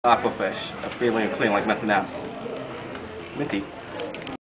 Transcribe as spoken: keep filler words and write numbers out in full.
Aquafish, a feeling of clean like nothing else. Minty.